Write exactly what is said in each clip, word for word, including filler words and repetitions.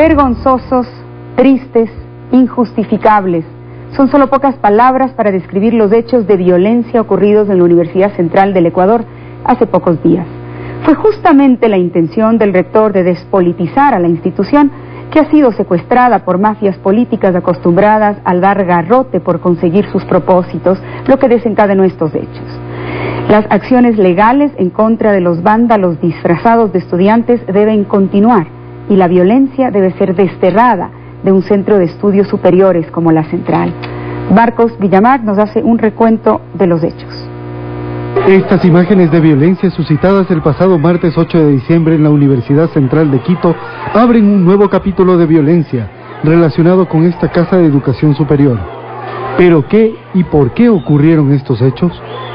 Vergonzosos, tristes, injustificables. Son solo pocas palabras para describir los hechos de violencia ocurridos en la Universidad Central del Ecuador hace pocos días. Fue justamente la intención del rector de despolitizar a la institución, que ha sido secuestrada por mafias políticas acostumbradas al dar garrote por conseguir sus propósitos, lo que desencadenó estos hechos. Las acciones legales en contra de los vándalos disfrazados de estudiantes deben continuar y la violencia debe ser desterrada de un centro de estudios superiores como la Central. Marcos Villamar nos hace un recuento de los hechos. Estas imágenes de violencia suscitadas el pasado martes ocho de diciembre en la Universidad Central de Quito abren un nuevo capítulo de violencia relacionado con esta casa de educación superior. ¿Pero qué y por qué ocurrieron estos hechos?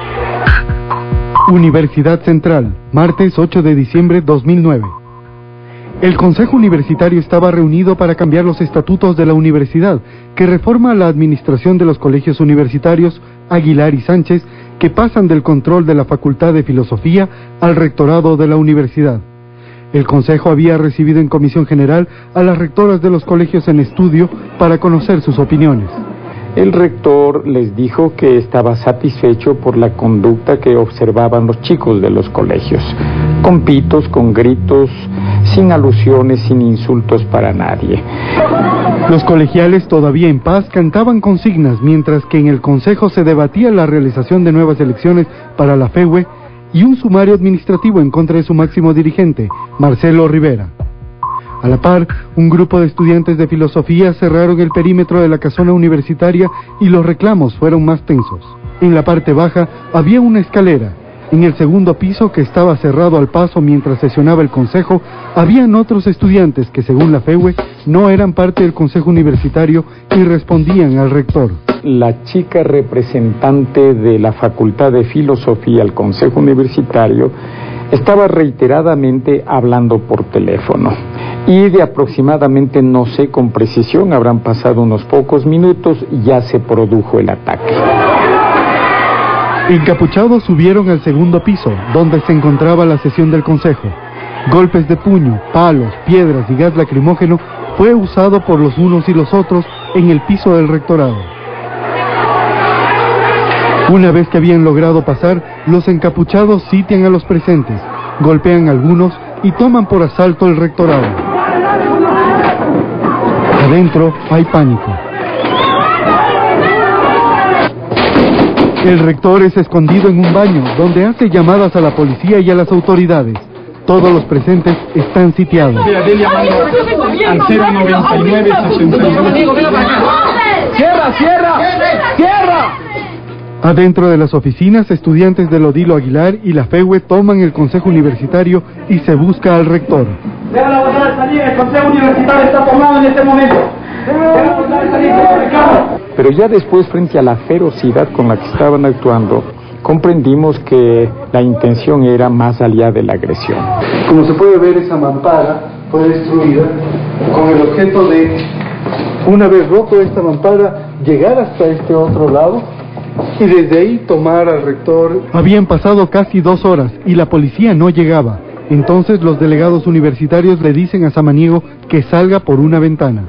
Universidad Central, martes ocho de diciembre de dos mil nueve. El Consejo Universitario estaba reunido para cambiar los estatutos de la universidad, que reforma la administración de los colegios universitarios Aguilar y Sánchez, que pasan del control de la Facultad de Filosofía al rectorado de la universidad. El Consejo había recibido en comisión general a las rectoras de los colegios en estudio para conocer sus opiniones. El rector les dijo que estaba satisfecho por la conducta que observaban los chicos de los colegios, con pitos, con gritos, sin alusiones, sin insultos para nadie. Los colegiales, todavía en paz, cantaban consignas, mientras que en el Consejo se debatía la realización de nuevas elecciones para la FEUE y un sumario administrativo en contra de su máximo dirigente, Marcelo Rivera. A la par, un grupo de estudiantes de filosofía cerraron el perímetro de la casona universitaria y los reclamos fueron más tensos. En la parte baja había una escalera. En el segundo piso, que estaba cerrado al paso mientras sesionaba el consejo, habían otros estudiantes que, según la FEUE, no eran parte del consejo universitario y respondían al rector. La chica representante de la Facultad de Filosofía al consejo universitario estaba reiteradamente hablando por teléfono. Y de aproximadamente, no sé con precisión, habrán pasado unos pocos minutos y ya se produjo el ataque. Encapuchados subieron al segundo piso, donde se encontraba la sesión del consejo. Golpes de puño, palos, piedras y gas lacrimógeno fue usado por los unos y los otros en el piso del rectorado. Una vez que habían logrado pasar, los encapuchados sitian a los presentes, golpean a algunos y toman por asalto el rectorado. Adentro hay pánico. El rector es escondido en un baño, donde hace llamadas a la policía y a las autoridades. Todos los presentes están sitiados. ¡Cierra, cierra! ¡Cierra! Adentro de las oficinas, estudiantes del Odilo Aguilar y la FEUE toman el consejo universitario y se busca al rector. Debe la voluntad de salir, el consejo universitario está tomado en este momento. Debe la voluntad de salir, Pero ya después, frente a la ferocidad con la que estaban actuando, comprendimos que la intención era más allá de la agresión. Como se puede ver, esa mampara fue destruida con el objeto de, una vez roto esta mampara, llegar hasta este otro lado y desde ahí tomar al rector. Habían pasado casi dos horas y la policía no llegaba. Entonces los delegados universitarios le dicen a Samaniego que salga por una ventana.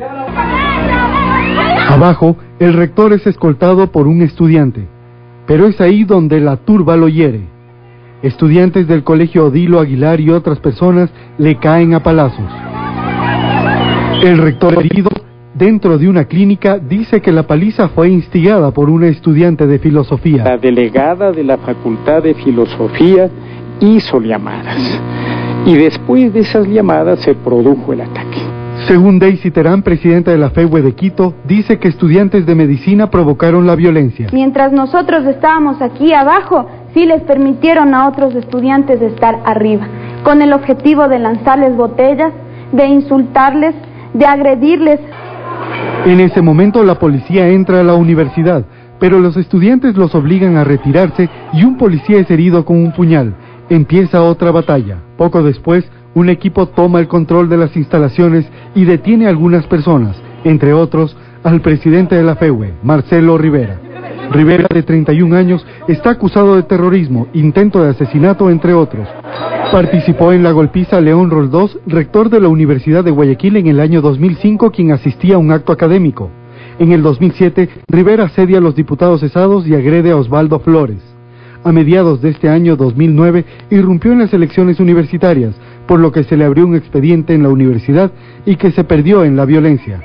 Abajo, el rector es escoltado por un estudiante, pero es ahí donde la turba lo hiere. Estudiantes del colegio Odilo Aguilar y otras personas le caen a palazos. El rector herido, dentro de una clínica, dice que la paliza fue instigada por una estudiante de filosofía. La delegada de la Facultad de Filosofía hizo llamadas, y después de esas llamadas se produjo el ataque. Según Daisy Terán, presidenta de la FEUE de Quito, dice que estudiantes de medicina provocaron la violencia. Mientras nosotros estábamos aquí abajo, sí les permitieron a otros estudiantes estar arriba, con el objetivo de lanzarles botellas, de insultarles, de agredirles. En ese momento la policía entra a la universidad, pero los estudiantes los obligan a retirarse y un policía es herido con un puñal. Empieza otra batalla. Poco después, un equipo toma el control de las instalaciones y detiene a algunas personas, entre otros al presidente de la FEUE, Marcelo Rivera. Rivera, de treinta y un años, está acusado de terrorismo, intento de asesinato, entre otros. Participó en la golpiza León Roldós, rector de la Universidad de Guayaquil en el año dos mil cinco, quien asistía a un acto académico. En el dos mil siete, Rivera asedia a los diputados cesados y agrede a Osvaldo Flores. A mediados de este año dos mil nueve, irrumpió en las elecciones universitarias, por lo que se le abrió un expediente en la universidad y que se perdió en la violencia.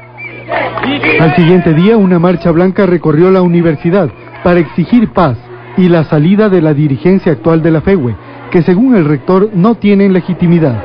Al siguiente día, una marcha blanca recorrió la universidad para exigir paz y la salida de la dirigencia actual de la FEWE, que según el rector no tienen legitimidad.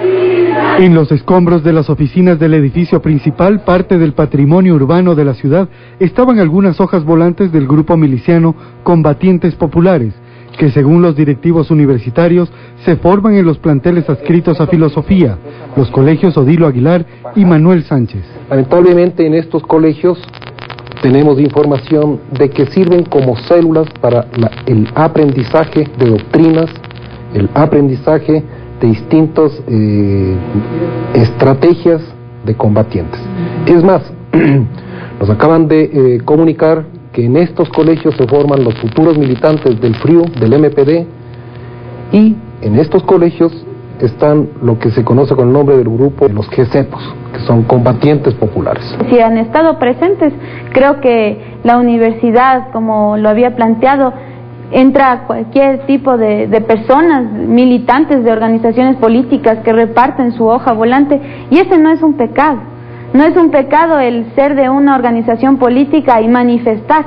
En los escombros de las oficinas del edificio principal, parte del patrimonio urbano de la ciudad, estaban algunas hojas volantes del grupo miliciano Combatientes Populares, que según los directivos universitarios se forman en los planteles adscritos a Filosofía, los colegios Odilo Aguilar y Manuel Sánchez. Lamentablemente en estos colegios tenemos información de que sirven como células para la, el aprendizaje de doctrinas, el aprendizaje de distintas eh, estrategias de combatientes. Es más, nos acaban de eh, comunicar que en estos colegios se forman los futuros militantes del F R I U, del M P D, y en estos colegios están lo que se conoce con el nombre del grupo de los G C P O S, que son combatientes populares. Si han estado presentes, creo que la universidad, como lo había planteado, entra cualquier tipo de, de personas, militantes de organizaciones políticas que reparten su hoja volante, y ese no es un pecado. No es un pecado el ser de una organización política y manifestar.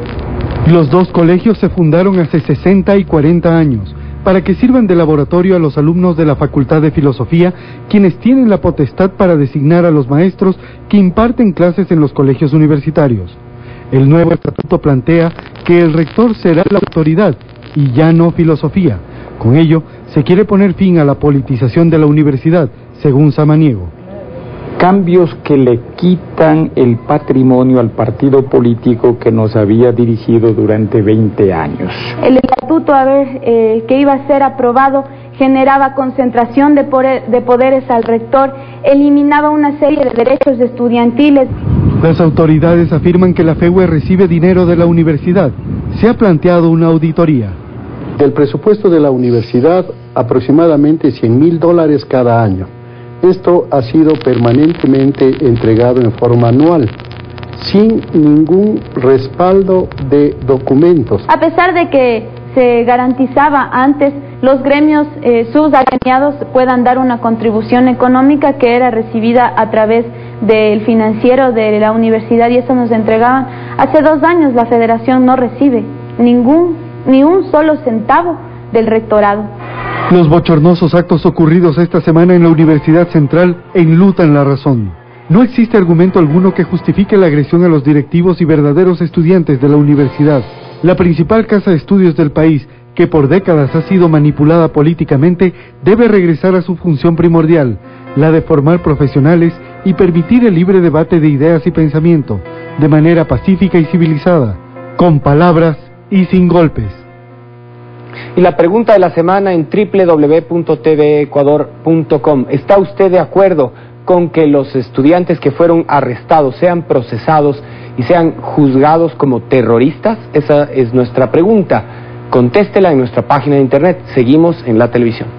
Los dos colegios se fundaron hace sesenta y cuarenta años, para que sirvan de laboratorio a los alumnos de la Facultad de Filosofía, quienes tienen la potestad para designar a los maestros que imparten clases en los colegios universitarios. El nuevo estatuto plantea que el rector será la autoridad y ya no Filosofía. Con ello, se quiere poner fin a la politización de la universidad, según Samaniego. Cambios que le quitan el patrimonio al partido político que nos había dirigido durante veinte años. El estatuto a ver, eh, que iba a ser aprobado generaba concentración de, poder, de poderes al rector, eliminaba una serie de derechos estudiantiles. Las autoridades afirman que la FEWE recibe dinero de la universidad. Se ha planteado una auditoría. Del presupuesto de la universidad, aproximadamente cien mil dólares cada año. Esto ha sido permanentemente entregado en forma anual, sin ningún respaldo de documentos. A pesar de que se garantizaba antes los gremios, eh, sus agremiados puedan dar una contribución económica que era recibida a través del financiero de la universidad, y eso nos entregaban. Hace dos años la federación no recibe ningún, ni un solo centavo del rectorado. Los bochornosos actos ocurridos esta semana en la Universidad Central enlutan la razón. No existe argumento alguno que justifique la agresión a los directivos y verdaderos estudiantes de la universidad, la principal casa de estudios del país, que por décadas ha sido manipulada políticamente, debe regresar a su función primordial, la de formar profesionales y permitir el libre debate de ideas y pensamiento, de manera pacífica y civilizada, con palabras y sin golpes. Y la pregunta de la semana en doble u doble u doble u punto t v ecuador punto com. ¿Está usted de acuerdo con que los estudiantes que fueron arrestados sean procesados y sean juzgados como terroristas? Esa es nuestra pregunta. Contéstela en nuestra página de internet. Seguimos en la televisión.